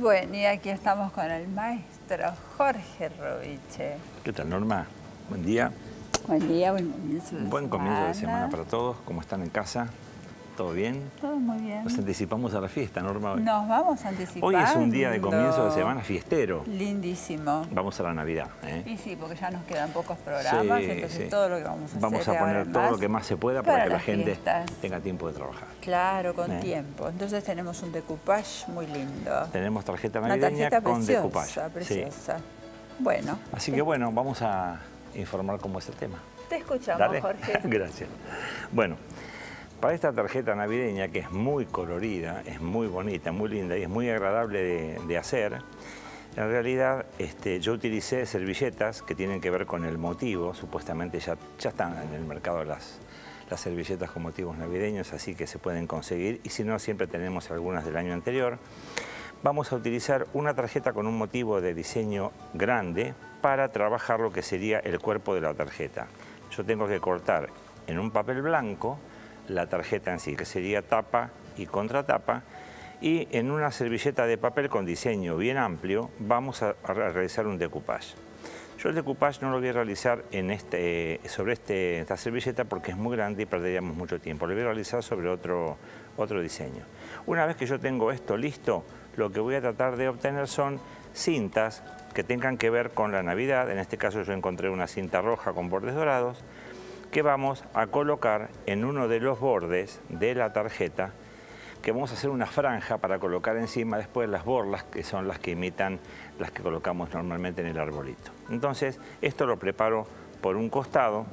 Bueno, y aquí estamos con el maestro Jorge Roviche. ¿Qué tal, Norma? Buen día. Buen día, buen comienzo de semana. Buen comienzo de semana para todos. ¿Cómo están en casa? ¿Todo bien? Todo muy bien. Nos anticipamos a la fiesta, Norma. Hoy. Nos vamos anticipando. Hoy es un día de comienzo de semana fiestero. Lindísimo. Vamos a la Navidad. Y sí, porque ya nos quedan pocos programas, entonces todo lo que vamos a hacer. Vamos a poner todo lo que más se pueda para que la gente tenga tiempo de trabajar. Claro, con tiempo. Entonces tenemos un decoupage muy lindo. Tenemos tarjeta navideña con decoupage. Preciosa. Sí. Bueno. Así que bueno, vamos a informar cómo es el tema. Te escuchamos, Dale. Jorge. Gracias. Bueno, para esta tarjeta navideña, que es muy colorida, es muy bonita, muy linda y es muy agradable de hacer, en realidad yo utilicé servilletas que tienen que ver con el motivo. Supuestamente ya están en el mercado las servilletas con motivos navideños, así que se pueden conseguir. Y si no, siempre tenemos algunas del año anterior. Vamos a utilizar una tarjeta con un motivo de diseño grande para trabajar lo que sería el cuerpo de la tarjeta. Yo tengo que cortar en un papel blanco la tarjeta en sí, que sería tapa y contratapa, y en una servilleta de papel con diseño bien amplio vamos a realizar un decoupage. Yo el decoupage no lo voy a realizar sobre esta servilleta porque es muy grande y perderíamos mucho tiempo. Lo voy a realizar sobre otro diseño. Una vez que yo tengo esto listo, lo que voy a tratar de obtener son cintas que tengan que ver con la Navidad. En este caso yo encontré una cinta roja con bordes dorados que vamos a colocar en uno de los bordes de la tarjeta, que vamos a hacer una franja para colocar encima después las borlas, que son las que imitan las que colocamos normalmente en el arbolito. Entonces, esto lo preparo por un costado.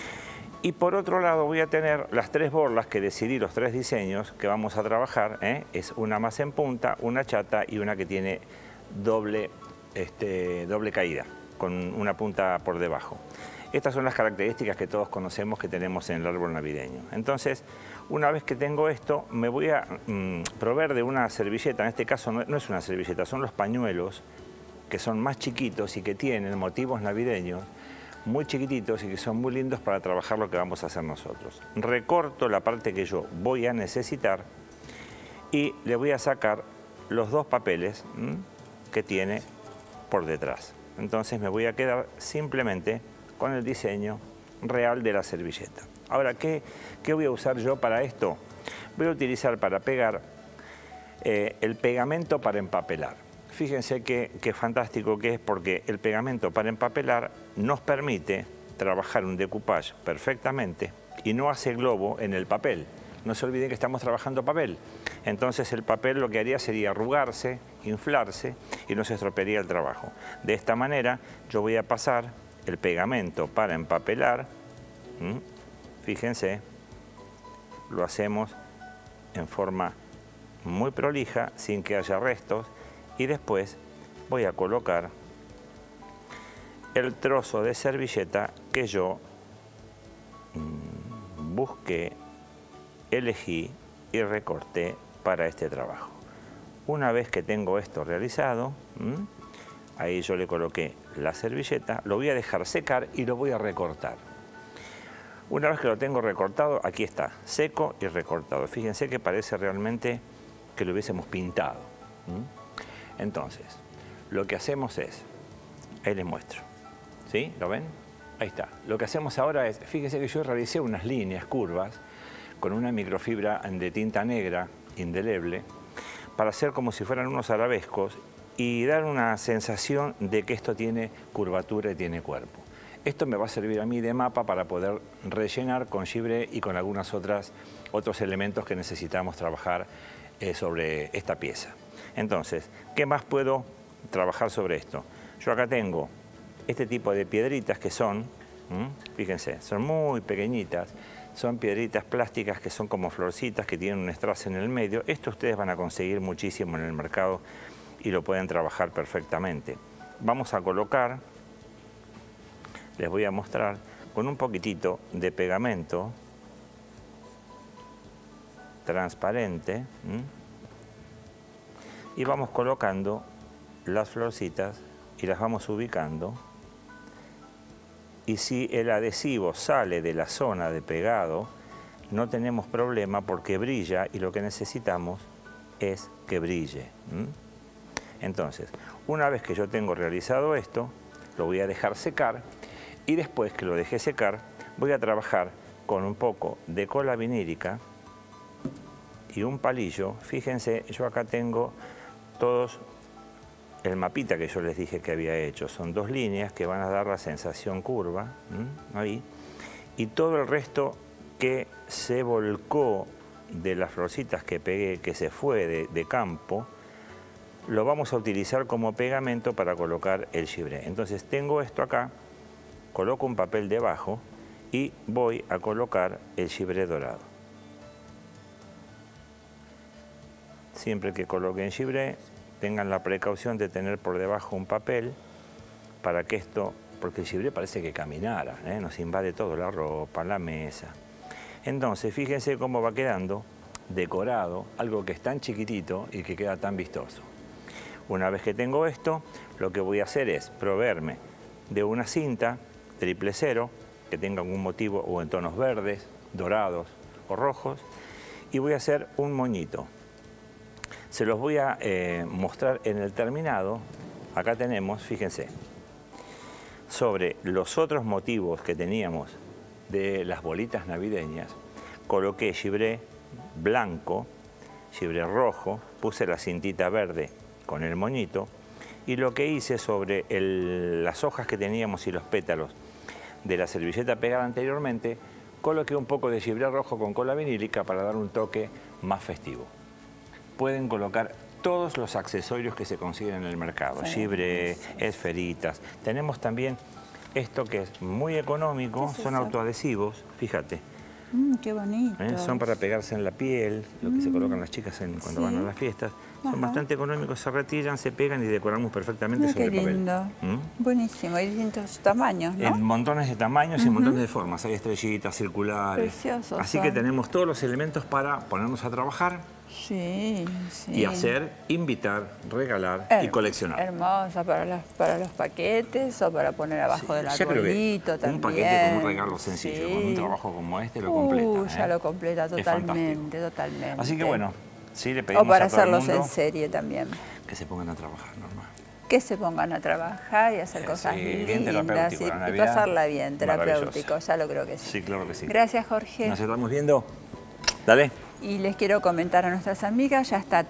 Y por otro lado voy a tener las tres borlas que decidí, los tres diseños que vamos a trabajar. Es una más en punta, una chata y una que tiene doble caída, con una punta por debajo. Estas son las características que todos conocemos que tenemos en el árbol navideño. Entonces, una vez que tengo esto, me voy a proveer de una servilleta. En este caso no es una servilleta, son los pañuelos, que son más chiquitos y que tienen motivos navideños, muy chiquititos y que son muy lindos para trabajar lo que vamos a hacer nosotros. Recorto la parte que yo voy a necesitar y le voy a sacar los dos papeles que tiene por detrás. Entonces me voy a quedar simplemente con el diseño real de la servilleta. Ahora, ¿qué voy a usar yo para esto? Voy a utilizar para pegar el pegamento para empapelar. Fíjense qué fantástico que es, porque el pegamento para empapelar nos permite trabajar un decoupage perfectamente y no hace globo en el papel. No se olviden que estamos trabajando papel. Entonces el papel lo que haría sería arrugarse, inflarse y nos estropearía el trabajo. De esta manera yo voy a pasar el pegamento para empapelar. Fíjense, lo hacemos en forma muy prolija, sin que haya restos. Y después voy a colocar el trozo de servilleta que yo busqué, elegí y recorté para este trabajo. Una vez que tengo esto realizado, ahí yo le coloqué la servilleta, lo voy a dejar secar y lo voy a recortar. Una vez que lo tengo recortado, aquí está, seco y recortado. Fíjense que parece realmente que lo hubiésemos pintado. Entonces, lo que hacemos es, ahí les muestro, ¿sí? ¿Lo ven? Ahí está. Lo que hacemos ahora es, fíjense que yo realicé unas líneas curvas con una microfibra de tinta negra indeleble para hacer como si fueran unos arabescos y dar una sensación de que esto tiene curvatura y tiene cuerpo. Esto me va a servir a mí de mapa para poder rellenar con gibré y con algunos otros elementos que necesitamos trabajar sobre esta pieza. Entonces, ¿qué más puedo trabajar sobre esto? Yo acá tengo este tipo de piedritas que son, fíjense, son muy pequeñitas, son piedritas plásticas que son como florcitas que tienen un strass en el medio. Esto ustedes van a conseguir muchísimo en el mercado y lo pueden trabajar perfectamente. Vamos a colocar, les voy a mostrar, con un poquitito de pegamento transparente, y vamos colocando las florcitas y las vamos ubicando. Y si el adhesivo sale de la zona de pegado, no tenemos problema porque brilla y lo que necesitamos es que brille. Entonces, una vez que yo tengo realizado esto, lo voy a dejar secar y después que lo deje secar, voy a trabajar con un poco de cola vinílica y un palillo. Fíjense, yo acá tengo todos el mapita que yo les dije que había hecho. Son 2 líneas que van a dar la sensación curva, ahí. Y todo el resto que se volcó de las florcitas que pegué, que se fue de campo, lo vamos a utilizar como pegamento para colocar el gibré. Entonces tengo esto acá, coloco un papel debajo y voy a colocar el gibré dorado. Siempre que coloquen gibré, tengan la precaución de tener por debajo un papel para que esto, porque el gibré parece que caminara, nos invade todo, la ropa, la mesa. Entonces fíjense cómo va quedando decorado, algo que es tan chiquitito y que queda tan vistoso. Una vez que tengo esto, lo que voy a hacer es proveerme de una cinta 000 que tenga algún motivo o en tonos verdes, dorados o rojos, y voy a hacer un moñito. Se los voy a mostrar en el terminado. Acá tenemos, fíjense, sobre los otros motivos que teníamos de las bolitas navideñas, coloqué gibré blanco, gibré rojo, puse la cintita verde con el moñito y lo que hice sobre las hojas que teníamos y los pétalos de la servilleta pegada anteriormente, coloqué un poco de gibré rojo con cola vinílica para dar un toque más festivo. Pueden colocar todos los accesorios que se consiguen en el mercado, sí, gibré, esferitas. Tenemos también esto que es muy económico, son autoadhesivos, fíjate. Qué bonito. Son para pegarse en la piel, lo que se colocan las chicas cuando van a las fiestas. Son bastante económicos, se retiran, se pegan y decoramos perfectamente sobre el papel. Qué lindo. Buenísimo, hay distintos tamaños, ¿no? En montones de tamaños y montones de formas. Hay estrellitas circulares. Preciosos. Así que tenemos todos los elementos para ponernos a trabajar. Sí, sí. Y hacer, invitar, regalar y coleccionar. Hermosa para los paquetes o para poner abajo del arbolito también. Un paquete con un regalo sencillo, con un trabajo como este lo completa. Ya lo completa totalmente, totalmente. Así que bueno, sí le pedimos o para a todo hacerlos el mundo en serie también. que se pongan a trabajar, Norma. Que se pongan a trabajar y hacer cosas lindas y pasarla bien, terapéutico, ya lo creo que sí. Sí, claro que sí. Gracias, Jorge. Nos estamos viendo. Dale. Y les quiero comentar a nuestras amigas, ya está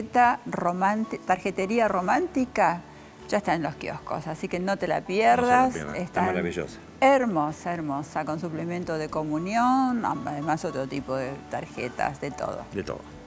tarjetería romántica, ya está en los kioscos, así que no te la pierdas. Está maravillosa. Hermosa, hermosa, con suplemento de comunión, además otro tipo de tarjetas, de todo. De todo.